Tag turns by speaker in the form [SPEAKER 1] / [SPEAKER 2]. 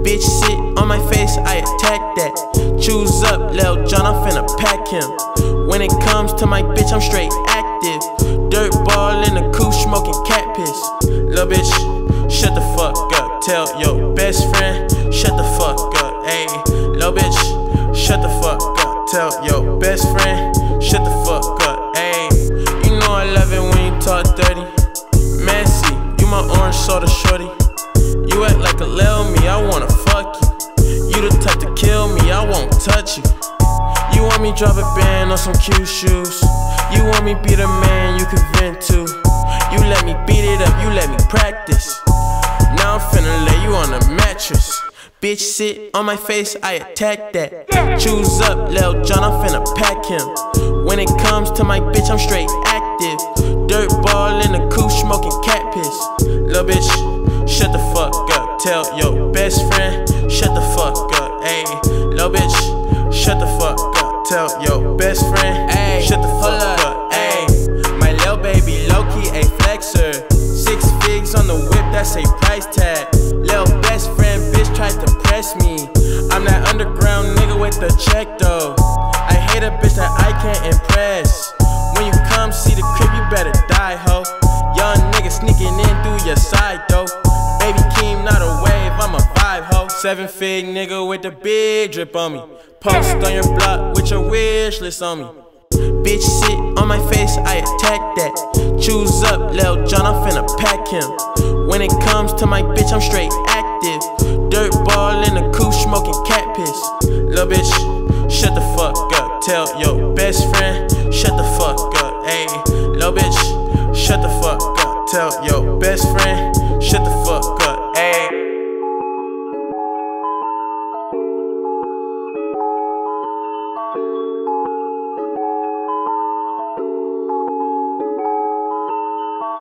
[SPEAKER 1] Bitch sit on my face, I attack that. Choose up, Lil John, I'm finna pack him. When it comes to my bitch, I'm straight active. Dirt ball in the coupe, smoking cat piss. Lil bitch, shut the fuck up. Tell your best friend, shut the fuck up. Ayy, lil bitch, shut the fuck up. Tell your best friend, shut the fuck up. Ayy, you know I love it when you talk dirty. Messy, you my orange soda shorty. You act like a lil me, I wanna fuck you. You the type to kill me, I won't touch you. You want me drop a band on some cute shoes. You want me be the man you can vent to. You let me beat it up, you let me practice. Now I'm finna lay you on a mattress. Bitch sit on my face, I attack that. Choose up, Lil John, I'm finna pack him. When it comes to my bitch, I'm straight active. Dirt ball in the coupe, smoking cat piss. Lil bitch, shut the fuck up. Tell your best friend, shut the fuck up. Ayy, lil bitch, shut the fuck up. Tell your best friend, ayy, shut the fuck up. Ayy, my lil baby low-key a flexer. 6 figs on the whip, that's a price tag. Lil best friend bitch tries to press me. I'm that underground nigga with the check though. I hate a bitch that I can't impress. When you come see the crib, you better die, ho. Young nigga sneaking in through your side though. Baby Keem, not a wave, I'm a vibe, ho. 7 fig nigga with the big drip on me. Post on your block with your wish list on me. Bitch sit on my face, I attack that. Choose up, Lil John, I'm finna pack him. When it comes to my bitch, I'm straight active. Dirt ball in the coupe, smoking cat piss. Lil bitch, shut the fuck up. Tell your best friend, shut the fuck up. Ayy, lil bitch, shut the fuck up.